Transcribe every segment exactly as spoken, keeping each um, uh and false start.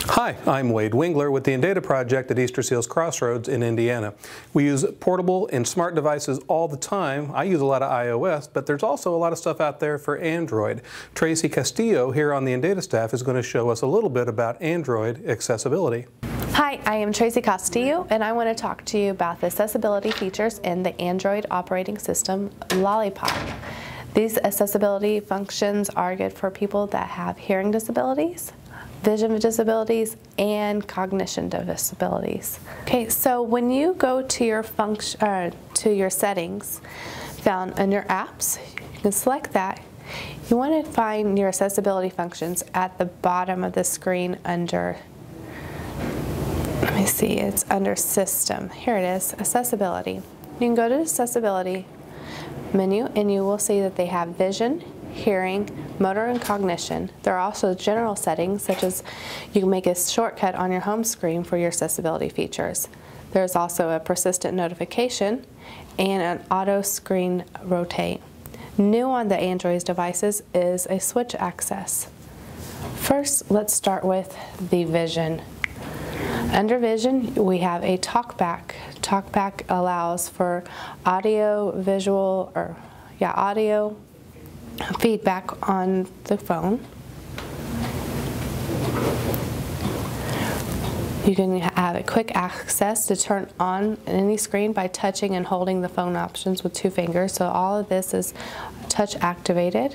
Hi, I'm Wade Wingler with the Indata Project at Easter Seals Crossroads in Indiana. We use portable and smart devices all the time. I use a lot of iOS, but there's also a lot of stuff out there for Android. Tracy Castillo here on the Indata staff is going to show us a little bit about Android accessibility. Hi, I am Tracy Castillo, and I want to talk to you about the accessibility features in the Android operating system Lollipop. These accessibility functions are good for people that have hearing disabilities, vision disabilities, and cognition disabilities. Okay, so when you go to your function, uh, to your settings found in your apps, you can select that. You want to find your accessibility functions at the bottom of the screen under, let me see, it's under System. Here it is, Accessibility. You can go to Accessibility menu and you will see that they have vision, hearing, motor, and cognition. There are also general settings, such as you can make a shortcut on your home screen for your accessibility features. There's also a persistent notification and an auto screen rotate. New on the Android devices is a switch access. First, let's start with the vision. Under vision, we have a talkback. Talkback allows for audio, visual, or yeah, audio, feedback on the phone. You can have a quick access to turn on any screen by touching and holding the phone options with two fingers. So all of this is touch activated.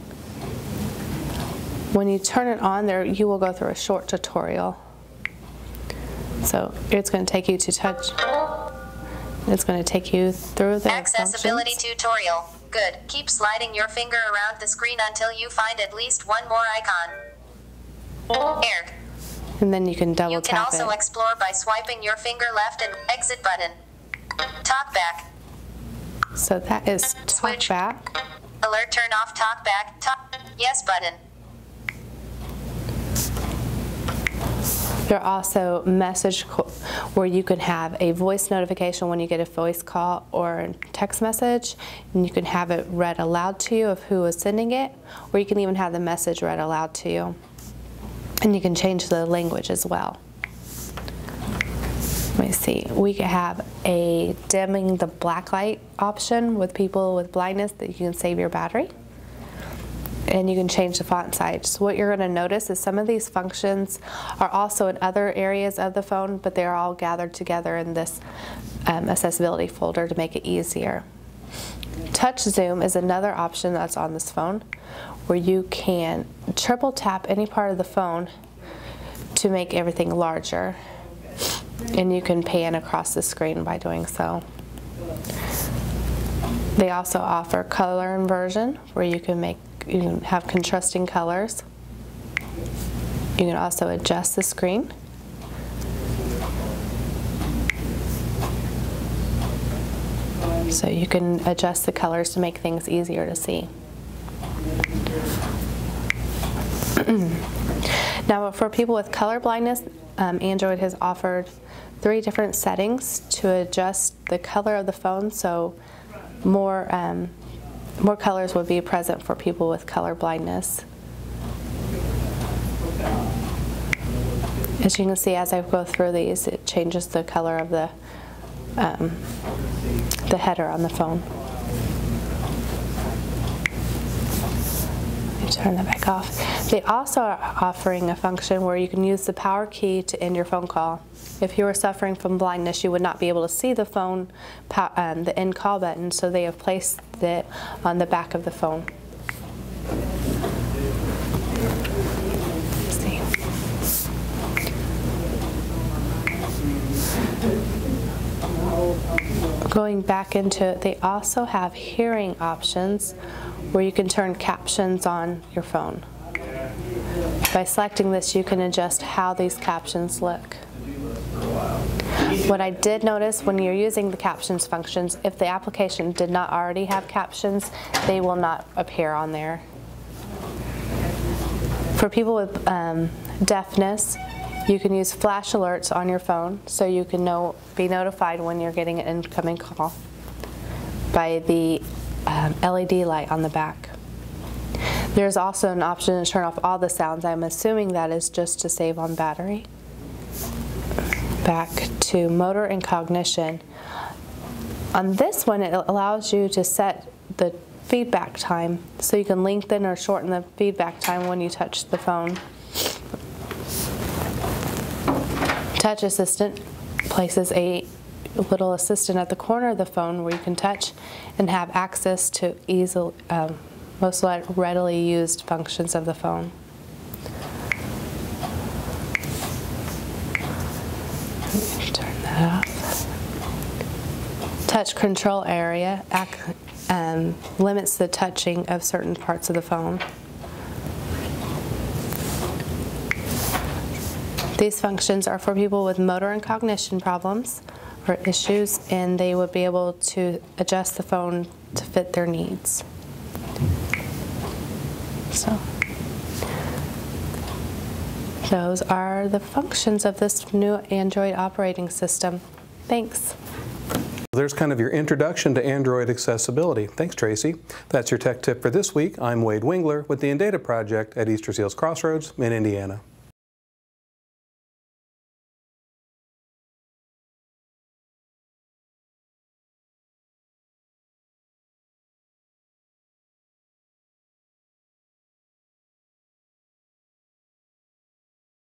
When you turn it on there, you will go through a short tutorial. So it's going to take you to touch. It's going to take you through the accessibility functions. Tutorial. Good. Keep sliding your finger around the screen until you find at least one more icon. Air. And then you can double You can tap also it. explore by swiping your finger left and exit button. Talkback. So that is Switch. talkback. Alert turn off talkback. Talk yes button. There are also message where you can have a voice notification when you get a voice call or a text message, and you can have it read aloud to you of who is sending it, or you can even have the message read aloud to you. And you can change the language as well. Let me see. We could have a dimming the black light option with people with blindness that you can save your battery. And you can change the font size. So what you're going to notice is some of these functions are also in other areas of the phone, but they're all gathered together in this um, accessibility folder to make it easier. Touch zoom is another option that's on this phone, where you can triple tap any part of the phone to make everything larger. And you can pan across the screen by doing so. They also offer color inversion, where you can make You can have contrasting colors. You can also adjust the screen. So you can adjust the colors to make things easier to see. Now, for people with color blindness, um, Android has offered three different settings to adjust the color of the phone, so more um, More colors would be present for people with color blindness. As you can see, as I go through these, it changes the color of the um, the header on the phone. Turn that back off. They also are offering a function where you can use the power key to end your phone call. If you were suffering from blindness, you would not be able to see the phone, um, the end call button, so they have placed it on the back of the phone. Let's see. Going back into it, they also have hearing options where you can turn captions on your phone. By selecting this, you can adjust how these captions look. What I did notice when you're using the captions functions, if the application did not already have captions, they will not appear on there. For people with um, deafness, you can use flash alerts on your phone so you can know, be notified when you're getting an incoming call by the um, L E D light on the back. There's also an option to turn off all the sounds. I'm assuming that is just to save on battery. Back to motor and cognition. On this one, it allows you to set the feedback time, so you can lengthen or shorten the feedback time when you touch the phone. Touch Assistant places a little assistant at the corner of the phone where you can touch and have access to easily, um, most readily used functions of the phone. Turn that off. Touch control area ac um, limits the touching of certain parts of the phone. These functions are for people with motor and cognition problems or issues, and they would be able to adjust the phone to fit their needs. So, those are the functions of this new Android operating system. Thanks. There's kind of your introduction to Android accessibility. Thanks, Tracy. That's your tech tip for this week. I'm Wade Wingler with the Indata Project at Easter Seals Crossroads in Indiana.